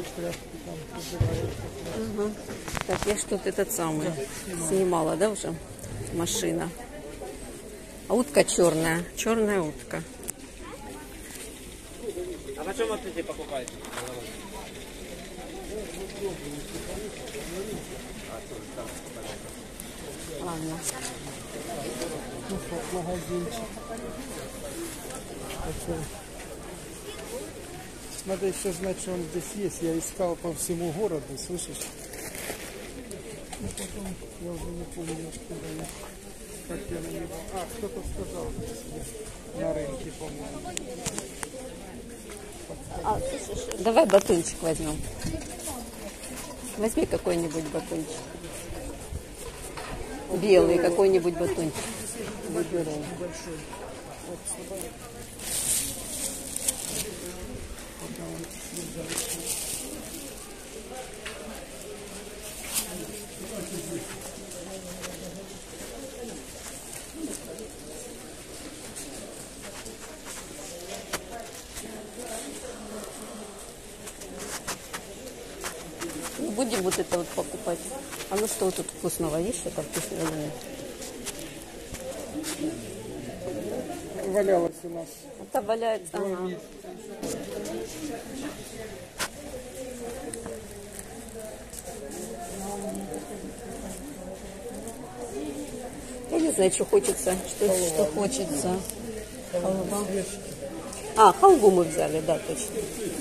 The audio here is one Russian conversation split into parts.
Ага. Так, я что-то этот самый снимала, да, уже? Машина. А утка черная. Черная утка. А почем вот эти покупаете? Ладно. Магазинчик. Надо еще знать, что он здесь есть. Я искал по всему городу, слышишь? Ну, потом я уже не помню, откуда я. Как я на него. А, кто-то сказал на рынке, по-моему. Давай батончик возьмем. Возьми какой-нибудь батончик. Белый какой-нибудь батончик. Выбирай. Большой. Вот сюда. Пока он слезает. Будем вот это вот покупать. А ну что тут вкусного? Есть что-то вкусное? Валялось у нас. Это валяется. Ага. Я не знаю, что хочется. Что хочется. Халва. А, халву мы взяли, да, точно.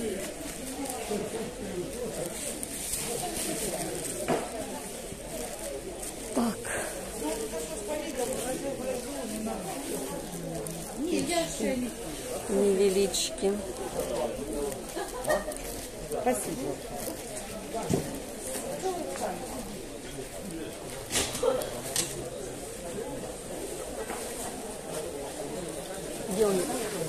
Так. Невелички. Спасибо. Где он?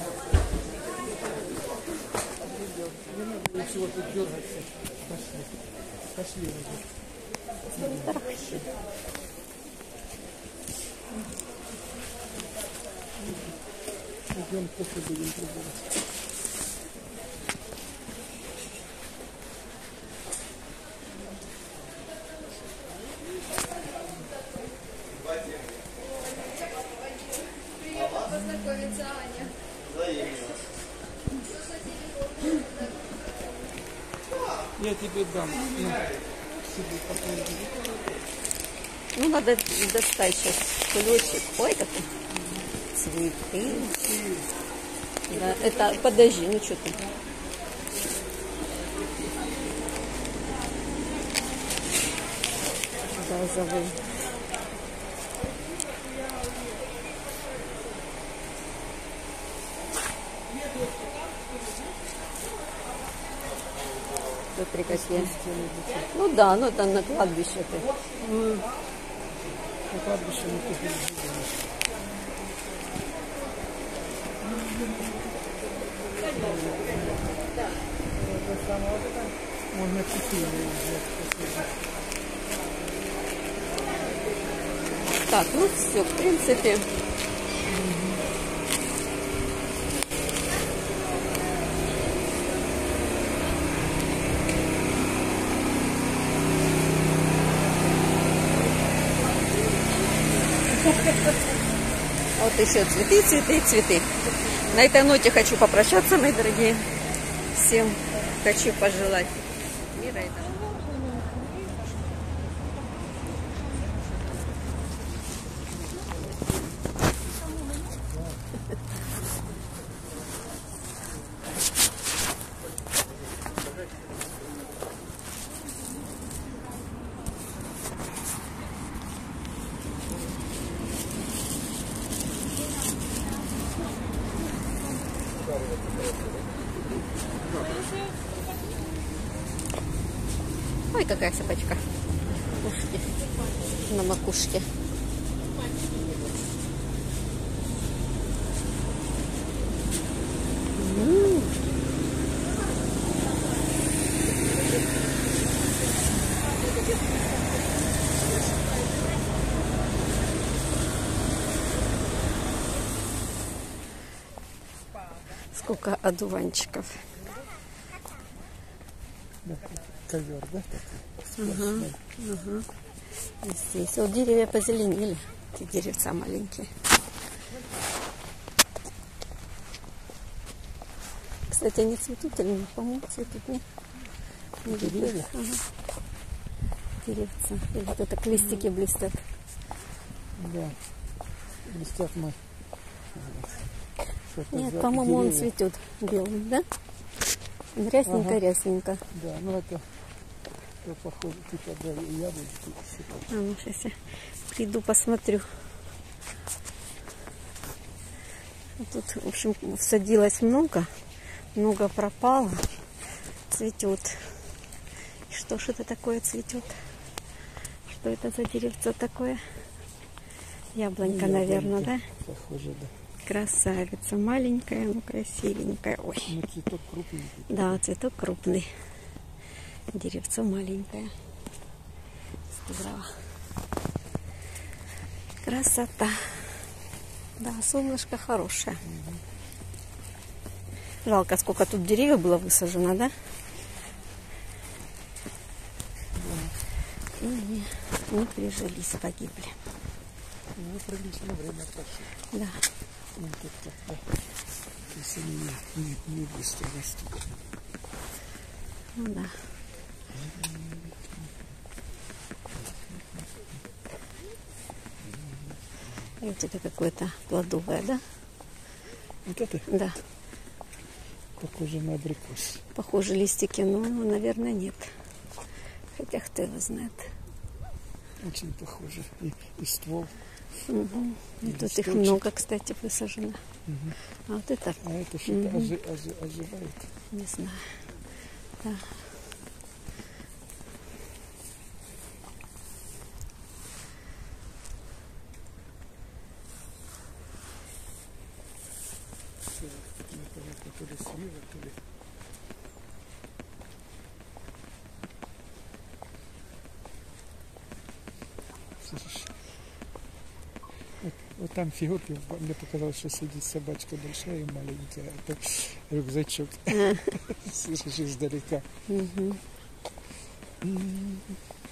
Ничего тут дергаться. Пошли. Пошли уже. Тарахши. Идем кофе будем пробовать. Познакомиться, Аня. Я тебе дам. Ну, себе потом. Ну, надо достать сейчас кулечек. Ой, какой цветы. Да, это, подожди, ну что ты? Розовый. Смотри, какие. Ну да, ну это на кладбище ты. На кладбище мы купили. Можно купить. Так, ну все, в принципе. Вот еще цветы, цветы, цветы. На этой ноте хочу попрощаться, мои дорогие. Всем хочу пожелать мира и добра. Ой, какая собачка. Ушки на макушке. Сколько одуванчиков. Да, ковер, да? Сплошной. И здесь. Вот деревья позеленели. Эти деревца маленькие. Кстати, они цветут или нет? По-моему, цветут, нет? Не видно. Деревья? Ага. Деревца. И вот это листики блестят. Да. Блестят мы. Что-то Нет, за по-моему, он деревья. цветет белым, да? Рясненько-рясненько. Да, ну это похоже, типа, да, яблочки. А ну, сейчас я приду, посмотрю. Тут, в общем, садилось много пропало. Цветет. И что ж это такое цветет? Что это за деревце такое? Яблонька, наверное, да? Похоже, да. Красавица, маленькая, но красивенькая. Ой. Ну, цветок крупный. Да, цветок крупный. Деревце маленькое. Здорово. Красота. Да, солнышко хорошее. Жалко, сколько тут деревьев было высажено, да? И не прижились, погибли. Ну, прилично время прошло. Да. Ну, тут как-то, если не быстро растут. Ну да. И вот это какое-то плодовое, да? Вот это Да. похоже на абрикос. Похоже листики, но, наверное, нет. Хотя кто его знает. Очень похоже. И ствол. Угу. И тут их листочек. много, кстати, высажено. А вот это, А это что-то оживает. не знаю. Да. Непонятно, то ли слива, то ли... Слышишь? Вот там фигурки, мне показалось, что сидит собачка большая и маленькая. Это рюкзачок. Слышишь, издалека. Угу.